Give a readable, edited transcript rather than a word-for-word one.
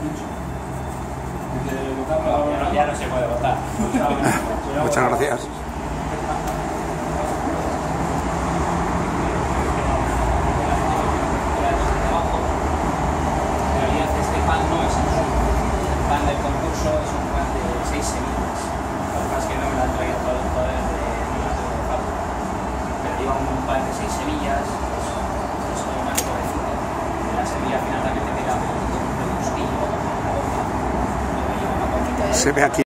Ya no se puede votar. Muchas gracias. En realidad este pan no es el suyo. El pan del concurso es un pan de 6 semillas. Lo que pasa es que no me lo han traído todavía de fábrica. Pero lleva un pan de 6 semillas, pues es una suavecita. La semilla final también te queda un gustillo, una boca. Se ve aquí.